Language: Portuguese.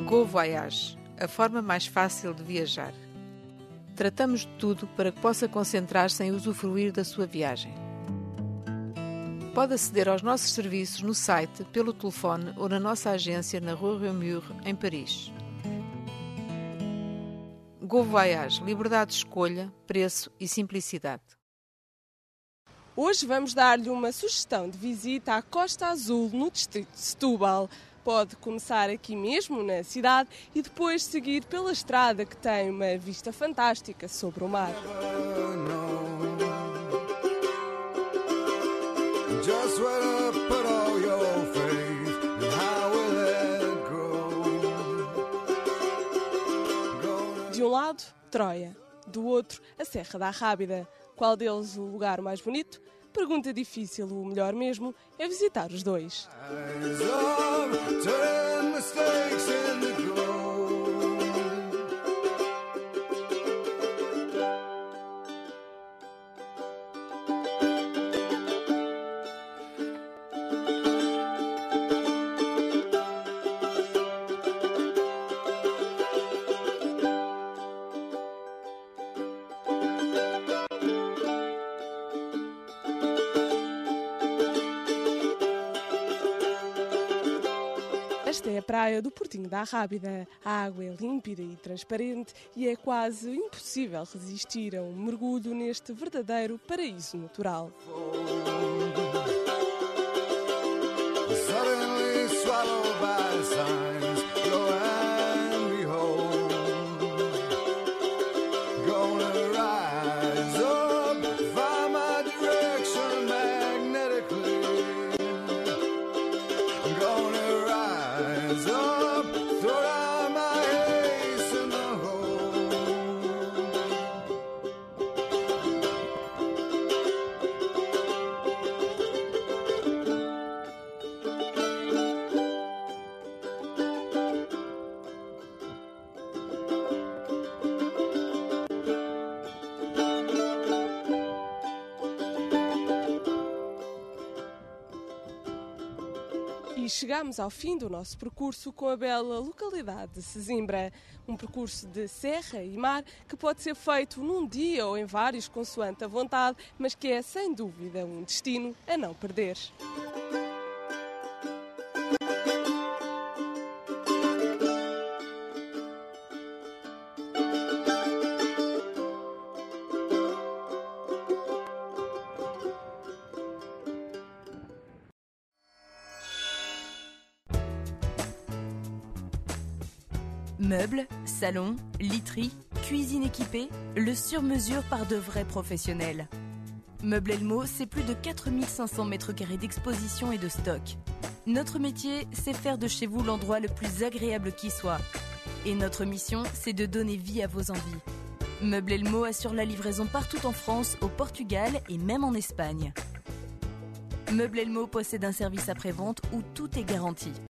Go Voyage, a forma mais fácil de viajar. Tratamos de tudo para que possa concentrar-se em usufruir da sua viagem. Pode aceder aos nossos serviços no site, pelo telefone ou na nossa agência na Rue Réaumur, em Paris. Go Voyage, liberdade de escolha, preço e simplicidade. Hoje vamos dar-lhe uma sugestão de visita à Costa Azul, no distrito de Setúbal. Pode começar aqui mesmo, na cidade, e depois seguir pela estrada que tem uma vista fantástica sobre o mar. De um lado, Troia. Do outro, a Serra da Arrábida. Qual deles o lugar mais bonito? Pergunta difícil, o melhor mesmo é visitar os dois. Esta é a praia do Portinho da Arrábida. A água é límpida e transparente e é quase impossível resistir a um mergulho neste verdadeiro paraíso natural. E chegamos ao fim do nosso percurso com a bela localidade de Sesimbra. Um percurso de serra e mar que pode ser feito num dia ou em vários, consoante a vontade, mas que é sem dúvida um destino a não perder. Meubles, salons, literie, cuisine équipée, le sur-mesure par de vrais professionnels. Meubles Elmo, c'est plus de 4500 mètres carrés d'exposition et de stock. Notre métier, c'est faire de chez vous l'endroit le plus agréable qui soit. Et notre mission, c'est de donner vie à vos envies. Meubles Elmo assure la livraison partout en France, au Portugal et même en Espagne. Meubles Elmo possède un service après-vente où tout est garanti.